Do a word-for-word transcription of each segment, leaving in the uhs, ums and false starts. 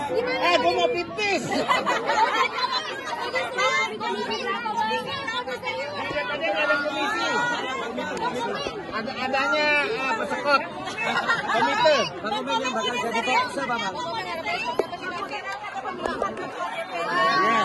Eh, gue mau pipis. Ada adanya uh, pesekot komite. Bang Komeng yang bakal jadi boxer, Bang. Ya.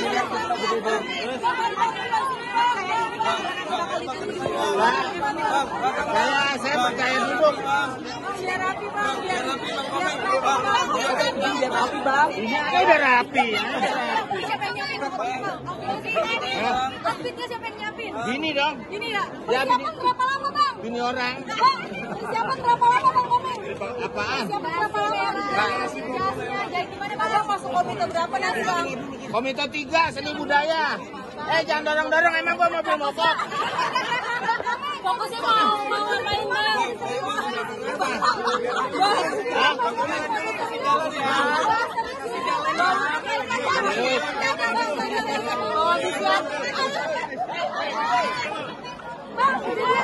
Saya saya percaya duduk. Biar rapi bang, biar rapi bang, Biar rapi, Bang. Ini udah rapi ya. siapa yang nyiapin? Outfitnya siapa yang nyiapin? Gini dong. Ini ya? Ya, Persiapan berapa lama bang? Gini orang. Bang, persiapan berapa lama bang Komeng? Apaan? Persiapan berapa lama? Jasnya, jadi gimana bang? Masuk komite berapa nanti bang? Komite tiga seni budaya. Eh jangan dorong-dorong, emang gua mobil mogok. Fokusnya mau mau ngapain bang? Hah? Oh, bisa. Bang,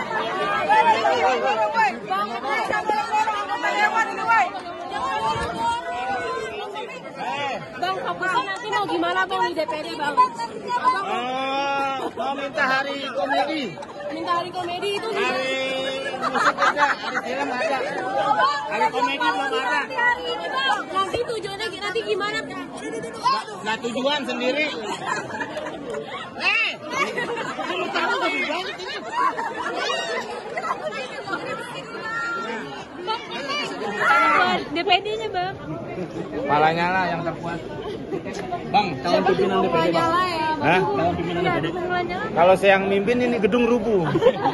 Bang, fokusnya nanti mau gimana bang di D P R bang? Oh, mau minta hari komedi. Minta hari komedi itu di Hari musik ada, hari film ada. Hari komedi belum ada. hari ini bang. Nanti tujuannya nanti gimana? Nah tujuan sendiri. Eh, kamu tahu lebih banyak ini. D P D-nya bang. Palanya lah yang terkuat. Bang, calon pimpinan D P D bang. Hah? Calon pimpinan D P D. Kalau saya yang mimpin ini gedung rubuh.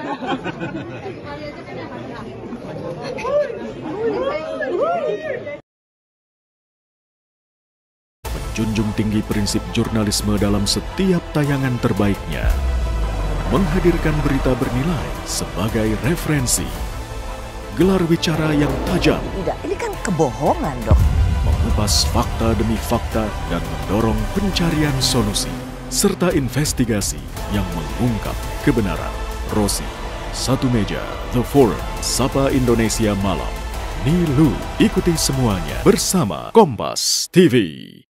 Menjunjung tinggi prinsip jurnalisme dalam setiap tayangan terbaiknya. Menghadirkan berita bernilai sebagai referensi. Gelar bicara yang tajam. Tidak, ini kan kebohongan dong. Mengupas fakta demi fakta dan mendorong pencarian solusi. Serta investigasi yang mengungkap kebenaran. Rosi, Satu Meja, The Forum, Sapa Indonesia Malam. Nilu, ikuti semuanya bersama Kompas T V.